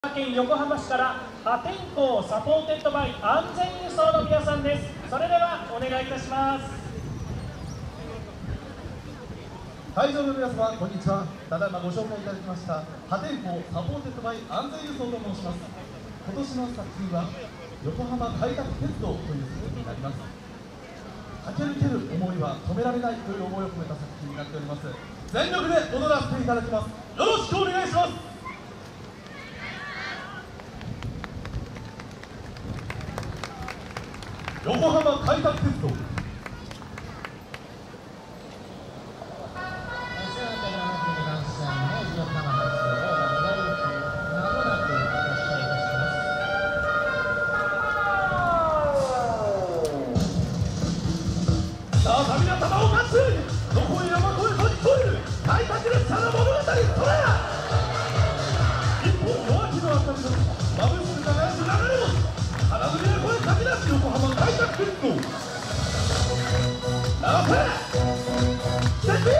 県横浜市から破天荒サポーテッドバイ安全輸送の皆さんです。それではお願いいたします。 会場の皆様、こんにちは。ただいまご紹介いただきました破天荒サポーテッドバイ安全輸送と申します。今年の作品は横浜開拓鉄道という作品になります。駆け抜ける思いは止められないという思いを込めた作品になっております。全力で踊らせていただきます。よろしくお願いします。横浜開拓鉄道。さあ、旅の玉を待つ。どこへ山越え飛び越える開拓列車の物語、それ。一本夜明けの明かりのまぶしく輝く流れ星、花ぶりな声かき出す横浜開拓鉄道。直せセッティ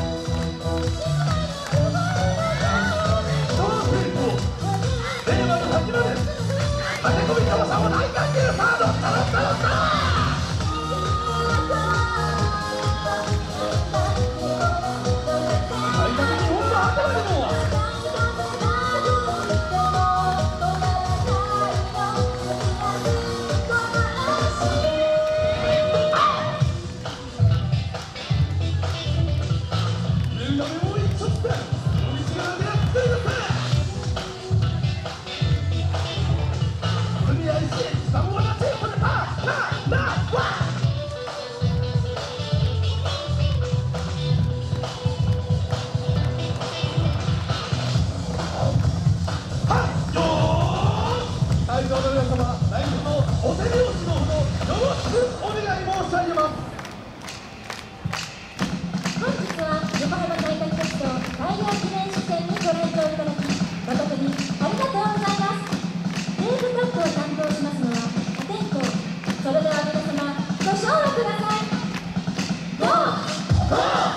令和の先まで駆け込み玉さんを大歓迎。さあ、どったどったどった。お手拍子のほどよろしくお願い申し上げます。 本日は横浜開拓鉄道開業記念式典にご来場いただき誠にありがとうございます。テープトップを担当しますのは破天荒。それでは皆様ご唱和ください。ゴー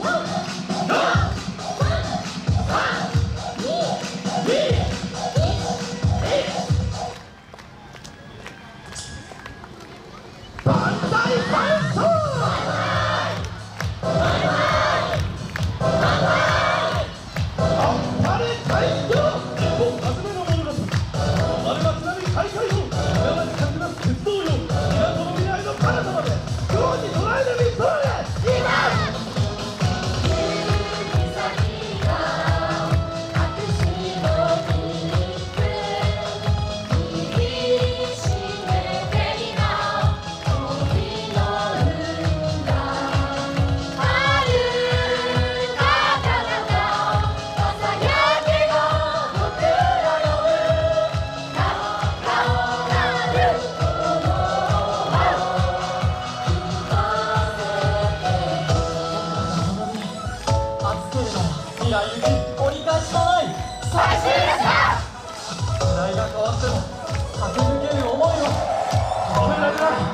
折り返しのない最終列車。時代が変わっても駆け抜ける思いは止められない。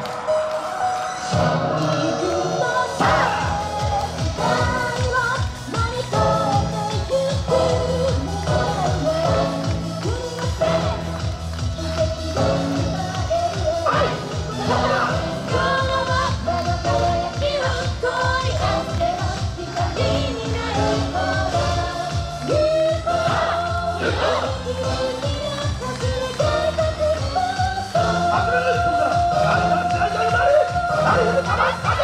Come on!